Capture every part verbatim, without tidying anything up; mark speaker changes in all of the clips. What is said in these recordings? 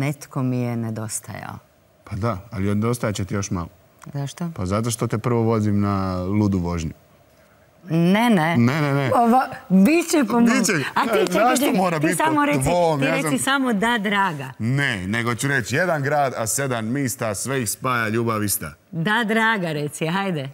Speaker 1: netko mi je nedostajao.
Speaker 2: Pa da, ali nedostajat će ti još malo.
Speaker 1: Zašto?
Speaker 2: Pa zato što te prvo vozim na ludu vožnju.
Speaker 1: Ne, ne.
Speaker 2: Ne, ne, ne.
Speaker 1: Biće po mom. A ti čekaj, ti samo reci, ti reci samo da, draga.
Speaker 2: Ne, nego ću reći jedan grad, a sedam mista, sve ih spaja, ljubav ista.
Speaker 1: Da, draga, reci, hajde.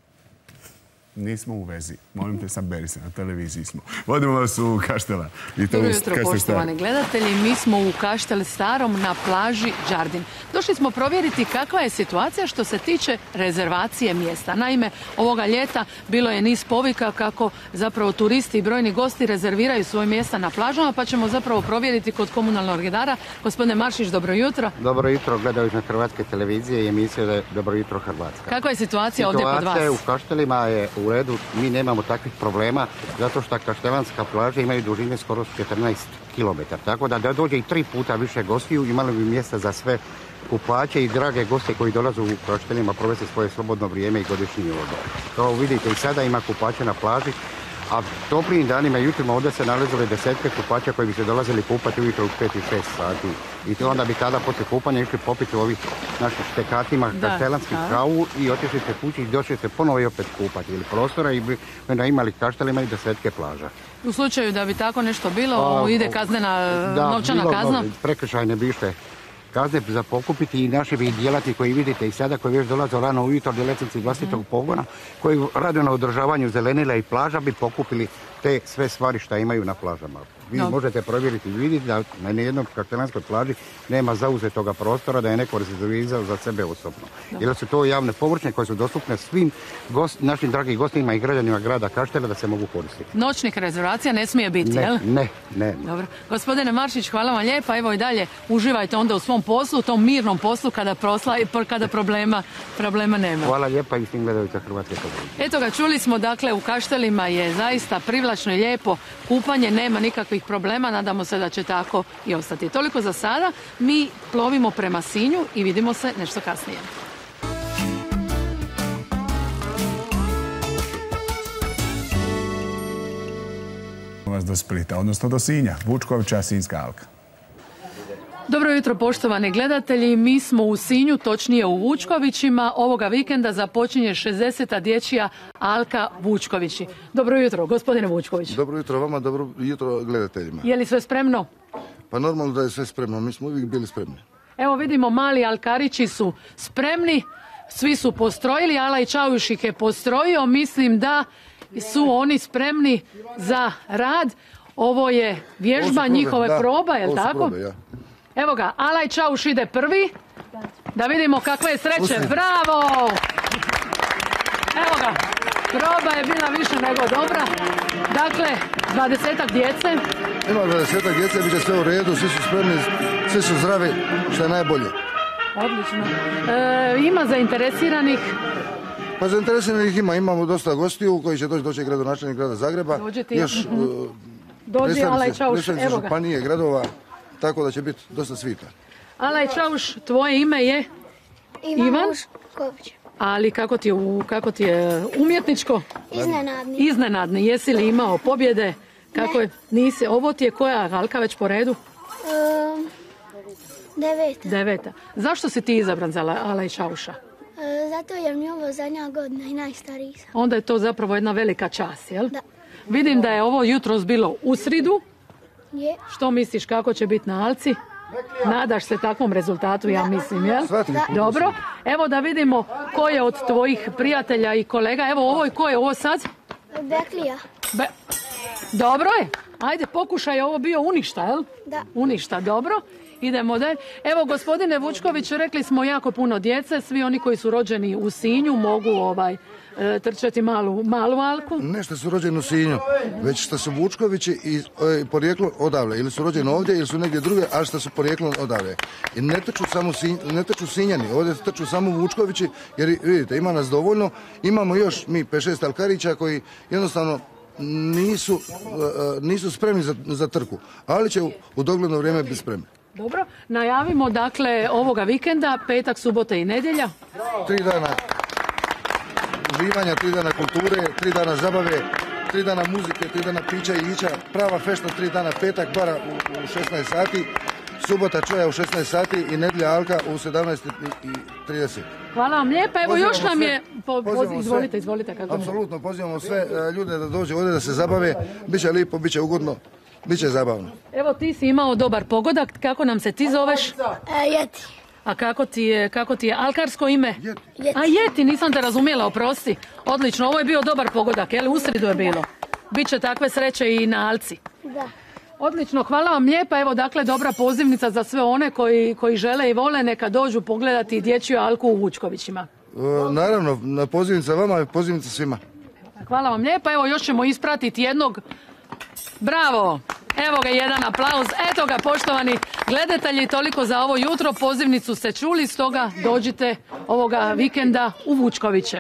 Speaker 2: Nismo u vezi. Molim te, saberi se, na televiziji smo. Vodimo vas u Kaštela.
Speaker 3: Dobro jutro, poštovani gledatelji. Mi smo u Kaštel Starom na plaži Đardin. Došli smo provjeriti kakva je situacija što se tiče rezervacije mjesta. Naime, ovoga ljeta bilo je niz povika kako zapravo turisti i brojni gosti rezerviraju svoje mjesta na plažama, pa ćemo zapravo provjeriti kod komunalnog redara. Gospodine Maršić, dobro jutro.
Speaker 4: Dobro jutro, gledajući na Hrvatske televizije i emisije da je Dobro jutro Hrvatska.
Speaker 3: Kakva je situacija ovdje kod vas?
Speaker 4: Situacija u Kaštelima je u redu, mi nemamo takvih problema zato što kaštelanska plaža imaju dužine skoro četrnaest kilometara. Tako da da dođe i tri puta više gostiju, imali bi mjesta za sve kupače i drage goste koji dolaze u Kaštelima provesti svoje slobodno vrijeme i godišnji odmor. Kao vidite i sada ima kupače na plaži, a toplijim danima i jutrima ovdje se nalazile desetke kupača koji bi se dolazili kupati ujutro u pet i šest sati. I onda bi tada poslije kupanja išli popiti u ovih naših štekatima kaštelanskih kavu i otišli se kući i došli se ponovo i opet kupati. Ili prostora i bi onda imali Kaštelima i desetke plaža.
Speaker 3: U slučaju da bi tako nešto bilo, ide kaznena novčana kazna? Da,
Speaker 4: prekršajne bi išle kazne za pokupiti i naši bi djelatni koji vidite i sada koji već dolaze rano ujutro djelatnici vlastitog pogona koji rade na održavanju zelenila i plaža bi pokupili te sve stvari što imaju na plažama. Vi no. možete provjeriti i vidjeti da na nijednoj kaštelanskoj plaži nema zauzetoga prostora da je neko rezervirao za sebe osobno. No. Jer su to javne površine koje su dostupne svim gost, našim dragim gostima i građanima grada Kaštela da se mogu koristiti.
Speaker 3: Noćnih rezervacija ne smije biti,
Speaker 4: ne,
Speaker 3: jel?
Speaker 4: Ne, ne.
Speaker 3: Dobro. Gospodine Maršić, hvala vam lijepa. Evo i dalje uživajte onda u svom poslu, u tom mirnom poslu kada, prosla, kada problema, problema nema.
Speaker 4: Hvala lijepa i svim gledajuća Hrvatske televizije.
Speaker 3: Eto ga, čuli smo, dakle, u Kaštelima je zaista privlačno i lijepo kupanje, nema nikakvih problema, nadamo se da će tako i ostati. Toliko za sada, mi plovimo prema Sinju i vidimo se nešto kasnije.
Speaker 2: Vas do Splita, odnosno do Sinja, Vučkovića, Sinjska alka.
Speaker 3: Dobro jutro, poštovani gledatelji. Mi smo u Sinju, točnije u Vučkovićima. Ovoga vikenda započinje šezdeseta dječja alka Vučkovići. Dobro jutro, gospodine Vučković.
Speaker 5: Dobro jutro vama, dobro jutro gledateljima.
Speaker 3: Je li sve spremno?
Speaker 5: Pa normalno da je sve spremno, mi smo uvijek bili spremni.
Speaker 3: Evo vidimo, mali alkarići su spremni, svi su postrojili, Alaj Čauš ih je postrojio, mislim da su oni spremni za rad. Ovo je vježba njihove da, proba, je li tako? Probe, ja. Evo ga, Alaj Čauš ide prvi. Da vidimo kakve je sreće. Usim. Bravo! Evo ga, proba je bila više nego dobra. Dakle, dvadesetak djece.
Speaker 5: Ima dvadesetak djece, bit će sve u redu, svi su spremni, svi su zdravi, što je najbolje.
Speaker 3: Odlično. E, ima zainteresiranih?
Speaker 5: Pa zainteresiranih ima, imamo dosta gostiju koji će doći, doći gradonačelnik grada Zagreba.
Speaker 3: Dođi ti.
Speaker 5: Još
Speaker 3: mm-hmm. uh, Dođi Alaj Čauš, evo ga.
Speaker 5: Županije, gradova, tako da će biti dosta svita.
Speaker 3: Alaj Čauš, tvoje ime je?
Speaker 6: Ivan, Ivan? Ušković.
Speaker 3: Ali kako ti, je, kako ti je umjetničko?
Speaker 6: Iznenadni.
Speaker 3: Iznenadni. Jesi li imao pobjede? Kako ne. Je? Nisi. Ovo ti je koja alka već po redu?
Speaker 6: Um, deveta.
Speaker 3: Deveta. Zašto si ti izabran za Alaj Čauša?
Speaker 6: Uh, zato jer mi je ovo zadnja godina i najstariji sam.
Speaker 3: Onda je to zapravo jedna velika čast, jel?
Speaker 6: Da.
Speaker 3: Vidim da je ovo jutros bilo u sridu.
Speaker 6: Je.
Speaker 3: Što misliš kako će biti na alci? Nadaš se takvom rezultatu, ja mislim, jel?
Speaker 5: Da.
Speaker 3: Dobro. Evo da vidimo ko je od tvojih prijatelja i kolega. Evo ovo i ko je ovo sad?
Speaker 6: Beklija.
Speaker 3: Be... Dobro je. Ajde, pokušaj, ovo bio uništa, jel?
Speaker 6: Da.
Speaker 3: Uništa, dobro. Idemo dalje. Evo, gospodine Vučković, rekli smo jako puno djece. Svi oni koji su rođeni u Sinju mogu ovaj trčati malu, malu alku.
Speaker 5: Ne što su rođeni u Sinju, već što su Vučkovići i e, porijeklo odavle. Ili su rođeni ovdje, ili su negdje druge, a što su porijeklo odavle. I ne trču samo Sinj, ne trču Sinjani, ovdje trču samo Vučkovići, jer vidite, ima nas dovoljno. Imamo još mi pet šest alkarića koji jednostavno nisu, uh, nisu spremni za, za trku, ali će u, u dogledno vrijeme biti spremni.
Speaker 3: Dobro, najavimo dakle ovoga vikenda, petak, subota i nedjelja.
Speaker 5: Tri dana uživanja, tri dana kulture, tri dana zabave, tri dana muzike, tri dana pića i ića, prava fešta, tri dana petak, bara u, u šesnaest sati subota čaja u šesnaest sati i nedjelja alka u sedamnaest i trideset.
Speaker 3: Hvala vam lijepa, evo još nam je... Po, po, izvolite, izvolite. Kako
Speaker 5: apsolutno, pozivamo sve ljude da dođe ovdje da se zabave, bit će lijepo, bit će ugodno, bit će zabavno.
Speaker 3: Evo ti si imao dobar pogodak, kako nam se ti zoveš?
Speaker 6: E, jeti.
Speaker 3: A kako ti je, kako ti je alkarsko ime?
Speaker 5: Jeti.
Speaker 6: Jeti.
Speaker 3: A Jeti, nisam te razumjela, oprosti. Odlično, ovo je bio dobar pogodak, je li? U sridu je bilo. Biće takve sreće i na Alci.
Speaker 6: Da.
Speaker 3: Odlično, hvala vam lijepa. Evo, dakle, dobra pozivnica za sve one koji, koji žele i vole, neka dođu pogledati dječju alku u Vučkovićima.
Speaker 5: E, naravno, na pozivnica vama i pozivnica svima.
Speaker 3: Hvala vam lijepa. Evo, još ćemo ispratiti jednog. Bravo! Evo ga, jedan aplauz. Eto ga, poštovani gledatelji, toliko za ovo jutro. Pozivnicu ste čuli, stoga dođite ovoga vikenda u Vučkoviće.